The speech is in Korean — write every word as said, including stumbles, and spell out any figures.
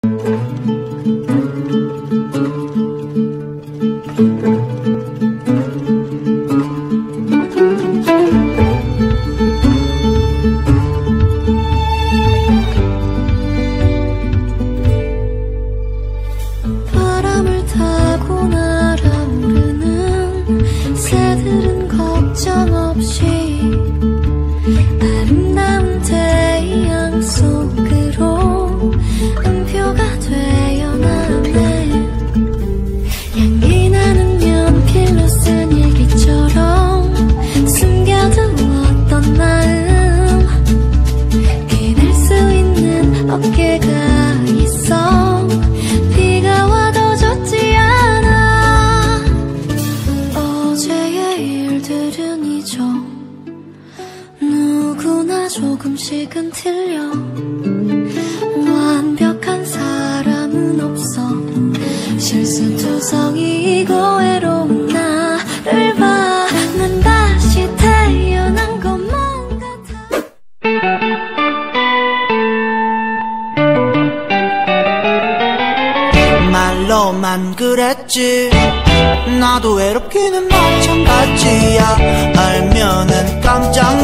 바람을 타고 날아오르는 새들은 걱정 없이 아름다운 태양 속으로 음표가 되어나네. 향기 나는 연필로 쓴 일기처럼 숨겨두었던 마음 기댈 수 있는 어깨가 있어. 비가 와도 좋지 않아. 어제의 일들은 잊어. 누구나 조금씩은 틀려. 완벽한 사람은 없어. 실수투성이고 외로운 나를 봐. 난 다시 태어난 것만 같아. 말로만 그랬지. 나도 외롭기는 마찬가지야. 알면은 깜짝